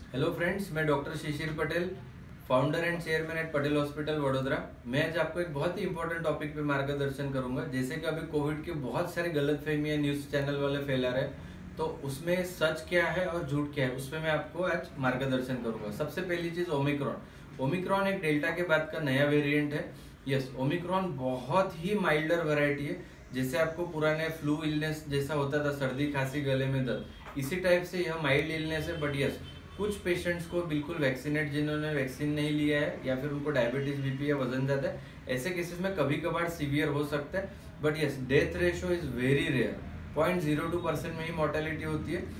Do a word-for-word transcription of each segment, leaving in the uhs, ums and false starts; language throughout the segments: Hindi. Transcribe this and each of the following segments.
हेलो फ्रेंड्स, मैं doctor Shishir Patel, founder and chairman at Patel hospital Vadodara. मैं आज आपको एक बहुत ही इंपॉर्टेंट टॉपिक पे मार्गदर्शन करूंगा। जैसे कि अभी कोविड के बहुत सारे गलतफहमियां न्यूज़ चैनल वाले फैला रहे हैं, तो उसमें सच क्या है और झूठ क्या है, उस पर मैं आपको आज मार्गदर्शन करूंगा। सबसे पहली चीज़, ओमिक्रॉन। ओमिक्रॉन एक डेल्टा के बाद का नया वेरिएंट है। यस, ओमिक्रॉन बहुत ही माइल्डर वैरायटी है। जैसे आपको पुराने फ्लू इलनेस जैसा होता था, सर्दी खांसी गले में दर्द, इसी टाइप से यह माइल्ड इलनेस है। बट यस, कुछ पेशेंट्स को बिल्कुल वैक्सीनेट, जिन्होंने वैक्सीन नहीं लिया है या फिर उनको डायबिटीज, बीपी या वजन ज्यादा है, ऐसे केसेस में कभी कभार सीवियर हो सकता है। But yes, death ratio is very rare. Point zero two percent में ही मोर्टेलिटी होती है।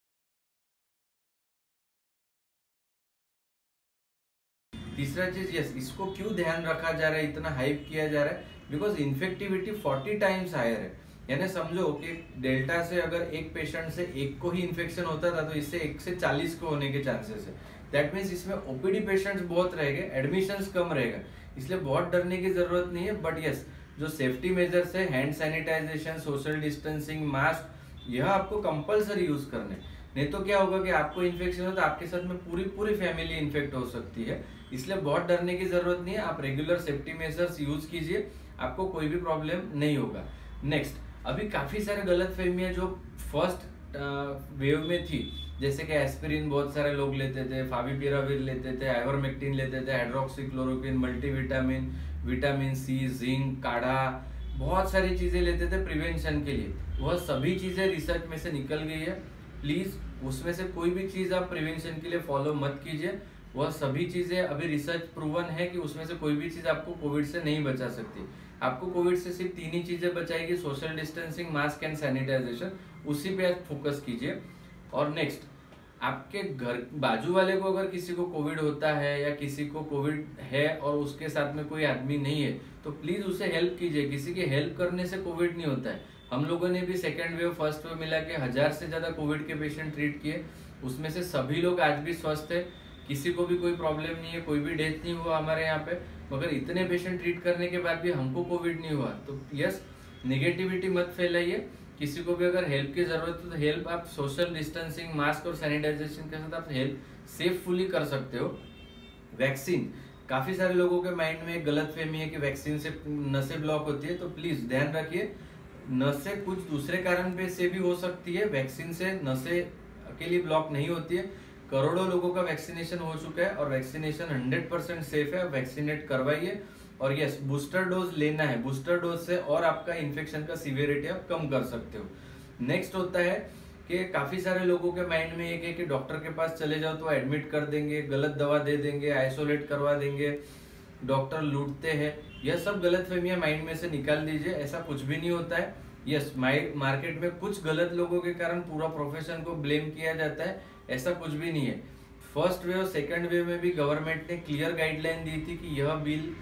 तीसरा चीज, यस, इसको क्यों ध्यान रखा जा रहा है, इतना हाइप किया जा रहा है? Because infectivity forty times higher है। यानी समझो कि डेल्टा से अगर एक पेशेंट से एक को ही इन्फेक्शन होता था, तो इससे एक से चालीस को होने के चांसेस है। दैट मीन्स इसमें ओपीडी पेशेंट्स बहुत रहेंगे, एडमिशंस कम रहेगा, इसलिए बहुत डरने की जरूरत नहीं है। बट यस, जो सेफ्टी मेजर्स है, hand sanitization, social distancing, mask, यह आपको कंपलसरी यूज करने। नहीं तो क्या होगा कि आपको इन्फेक्शन हो तो आपके साथ में पूरी पूरी फैमिली इन्फेक्ट हो सकती है। इसलिए बहुत डरने की जरूरत नहीं है। आप रेगुलर सेफ्टी मेजर्स यूज कीजिए, आपको कोई भी प्रॉब्लम नहीं होगा। नेक्स्ट, अभी काफी सारे गलत फहमियां जो फर्स्ट वेव में थी, जैसे कि एस्पिरिन बहुत सारे लोग लेते थे, फाविपिराविर लेते थे, आइवरमेक्टिन लेते थे, hydroxychloroquine, multivitamin, vitamin C, zinc, काढ़ा, बहुत सारी चीजें लेते थे प्रिवेंशन के लिए। वह सभी चीजें रिसर्च में से निकल गई है। प्लीज उसमें से कोई भी चीज आप प्रिवेंशन के लिए फॉलो मत कीजिए। वह सभी चीजें अभी रिसर्च प्रूवन है कि उसमें से कोई भी चीज आपको कोविड से नहीं बचा सकती। आपको कोविड से सिर्फ तीन ही चीजें बचाएगी, social distancing, mask and sanitization. उसी पे आप फोकस कीजिए। और नेक्स्ट, आपके घर बाजू वाले को अगर किसी को कोविड होता है या किसी को कोविड है और उसके साथ में कोई आदमी नहीं है, तो प्लीज उसे हेल्प कीजिए। किसी की हेल्प करने से कोविड नहीं होता है। हम लोगों ने भी सेकेंड वेव फर्स्ट वेव मिला के हजार से ज्यादा कोविड के पेशेंट ट्रीट किए, उसमें से सभी लोग आज भी स्वस्थ है, किसी को भी कोई प्रॉब्लम नहीं है, कोई भी डेथ नहीं हुआ हमारे यहाँ पे। मगर इतने पेशेंट ट्रीट करने के बाद भी हमको कोविड नहीं हुआ। तो यस, नेगेटिविटी मत फैलाइए। किसी को भी अगर हेल्प की जरूरत है तो हेल्प आप सोशल डिस्टेंसिंग, मास्क और सैनिटाइजेशन के साथ आप हेल्प सेफफुली कर सकते हो। वैक्सीन, काफी सारे लोगों के माइंड में एक गलत फहमी है कि वैक्सीन से नसें ब्लॉक होती है। तो प्लीज ध्यान रखिए, नसें कुछ दूसरे कारण पे से भी हो सकती है, वैक्सीन से नसें अकेली ब्लॉक नहीं होती है। करोड़ों लोगों का वैक्सीनेशन हो चुका है और वैक्सीनेशन हंड्रेड परसेंट सेफ है। वैक्सीनेट करवाइए। और यस, बूस्टर डोज लेना है। बूस्टर डोज से और आपका इन्फेक्शन का सीवियरिटी आप कम कर सकते हो। नेक्स्ट होता है कि काफी सारे लोगों के माइंड में एक है कि डॉक्टर के पास चले जाओ तो एडमिट कर देंगे, गलत दवा दे देंगे, आइसोलेट करवा देंगे, डॉक्टर लूटते हैं। यह सब गलतफहमियां माइंड में से निकाल दीजिए। ऐसा कुछ भी नहीं होता है। यस, मार्केट में कुछ गलत लोगों के कारण पूरा प्रोफेशन को ब्लेम किया जाता है, ऐसा कुछ भी नहीं है। फर्स्ट वेव, सेकंड वेव में भी गवर्नमेंट ने क्लियर गाइडलाइन दी थी कि यह बिल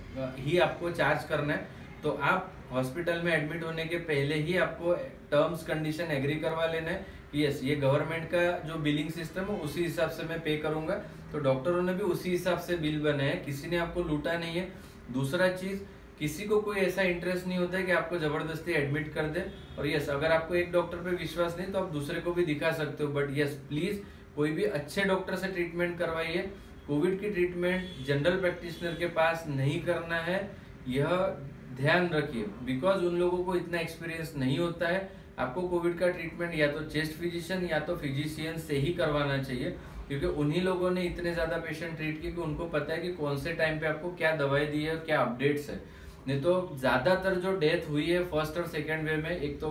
ही आपको चार्ज करना है। तो आप हॉस्पिटल में एडमिट होने के पहले ही आपको टर्म्स कंडीशन एग्री करवा लेना है कि यस, ये गवर्नमेंट का जो बिलिंग सिस्टम है उसी हिसाब से मैं पे करूंगा। तो डॉक्टरों ने भी उसी हिसाब से बिल बनाया है, किसी ने आपको लूटा नहीं है। दूसरा चीज, किसी को कोई ऐसा इंटरेस्ट नहीं होता है कि आपको जबरदस्ती एडमिट कर दे। और यस, अगर आपको एक डॉक्टर पे विश्वास नहीं तो आप दूसरे को भी दिखा सकते हो। बट यस, प्लीज कोई भी अच्छे डॉक्टर से ट्रीटमेंट करवाइए। कोविड की ट्रीटमेंट जनरल प्रैक्टिशनर के पास नहीं करना है, यह ध्यान रखिए। बिकॉज उन लोगों को इतना एक्सपीरियंस नहीं होता है। आपको कोविड का ट्रीटमेंट या तो चेस्ट फिजिशियन या तो फिजिशियन से ही करवाना चाहिए, क्योंकि उन्हीं लोगों ने इतने ज्यादा पेशेंट ट्रीट किए कि उनको पता है कि कौन से टाइम पे आपको क्या दवाई दी है और क्या अपडेट्स है। नहीं तो ज्यादातर जो डेथ हुई है फर्स्ट और सेकेंड वेव में, एक तो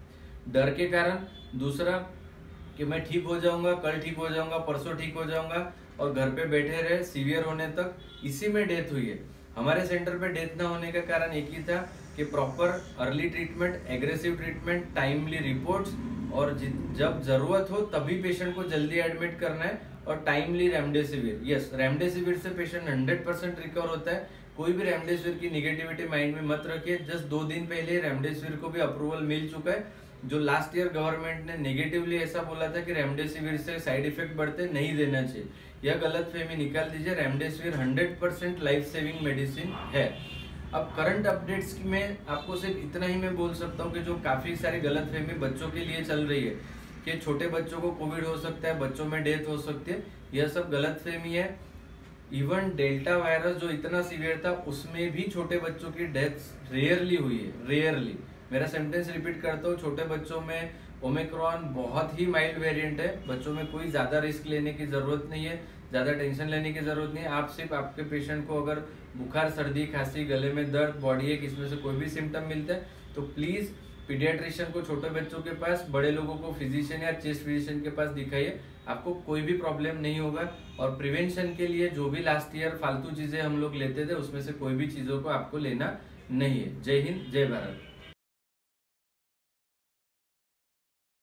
डर के कारण, दूसरा कि मैं ठीक हो जाऊंगा, कल ठीक हो जाऊंगा, परसों ठीक हो जाऊंगा, और घर पे बैठे रहे सीवियर होने तक, इसी में डेथ हुई है। हमारे सेंटर पे डेथ ना होने का कारण एक ही था कि proper early treatment, aggressive treatment, timely reports, और जब जरूरत हो तभी पेशेंट को जल्दी एडमिट करना है, और टाइमली रेमडेसिविर। यस, रेमडेसिविर से पेशेंट हंड्रेड परसेंट रिकवर होता है। कोई भी रेमडेसिविर की निगेटिविटी माइंड में मत रखिए। जस्ट दो दिन पहले रेमडेसिविर को भी अप्रूवल मिल चुका है। जो लास्ट ईयर गवर्नमेंट ने नेगेटिवली ऐसा बोला था कि रेमडेसिविर से साइड इफेक्ट बढ़ते, नहीं देना चाहिए, यह गलत फहमी निकाल दीजिए। Remdesivir hundred percent life saving medicine है। अब करंट अपडेट्स में आपको सिर्फ इतना ही मैं बोल सकता हूँ कि जो काफी सारी गलत फहमी बच्चों के लिए चल रही है कि छोटे बच्चों को कोविड हो सकता है, बच्चों में डेथ हो सकती है, यह सब गलतफहमी है। इवन डेल्टा वायरस जो इतना सीवियर था उसमें भी छोटे बच्चों की डेथ रेयरली हुई है, रेयरली। मेरा सेंटेंस रिपीट करता हूँ, छोटे बच्चों में ओमिक्रॉन बहुत ही माइल्ड वेरिएंट है, बच्चों में कोई ज्यादा रिस्क लेने की जरूरत नहीं है, ज्यादा टेंशन लेने की जरूरत नहीं है। आप सिर्फ आपके पेशेंट को अगर बुखार, सर्दी, खांसी, गले में दर्द, बॉडी एक, इसमें से कोई भी सिम्टम मिलता है तो प्लीज पीडियाट्रिशियन को छोटे बच्चों के पास, बड़े लोगों को फिजिशियन या चेस्ट फिजिशियन के पास दिखाइए, आपको कोई भी प्रॉब्लम नहीं होगा। और प्रिवेंशन के लिए जो भी लास्ट ईयर फालतू चीजें हम लोग लेते थे उसमें से कोई भी चीजों को आपको लेना नहीं है। जय हिंद, जय भारत।